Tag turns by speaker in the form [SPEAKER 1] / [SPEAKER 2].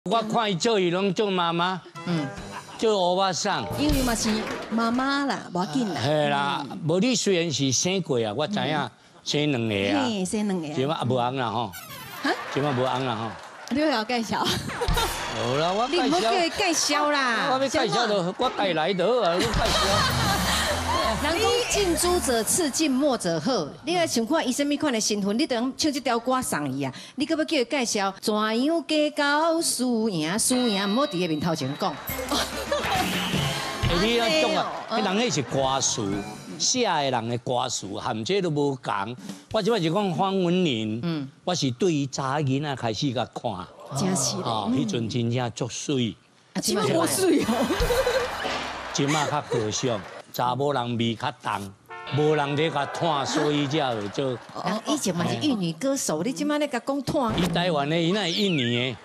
[SPEAKER 1] 我看伊做伊拢做妈妈，做欧巴桑。
[SPEAKER 2] 因为嘛是妈妈啦，无要紧啦。
[SPEAKER 1] 嘿啦，无你虽然是生过啊，我知影生两个啊，
[SPEAKER 2] 嘿，生两个。
[SPEAKER 1] 即马无红啦吼，即马无红啦吼。
[SPEAKER 2] 你要介绍？
[SPEAKER 1] 好啦，我
[SPEAKER 2] 你唔好叫
[SPEAKER 1] 介
[SPEAKER 2] 伊介绍啦。
[SPEAKER 1] 我要介绍就我带来的啊，你介绍。
[SPEAKER 2] 人讲近朱者赤，近墨者黑。你来想看伊什么款的身份，你就用唱这条歌送伊啊。你可要叫伊介绍怎样计较输赢，输赢唔好伫个面头前讲。
[SPEAKER 1] 你那种啊，迄人迄是歌词，写的人的歌词含这都无共。我即摆就讲方文琳，我是对于查囡仔开始甲看，
[SPEAKER 2] 真是
[SPEAKER 1] 哦，迄阵真正足水，
[SPEAKER 2] 即摆无水哦。
[SPEAKER 1] 即马较好相。 查某人味较重，无人咧甲探，所以才会做。
[SPEAKER 2] 人以前嘛是玉女歌手，你即摆咧甲讲探。
[SPEAKER 1] 伊台湾的，伊那印尼的。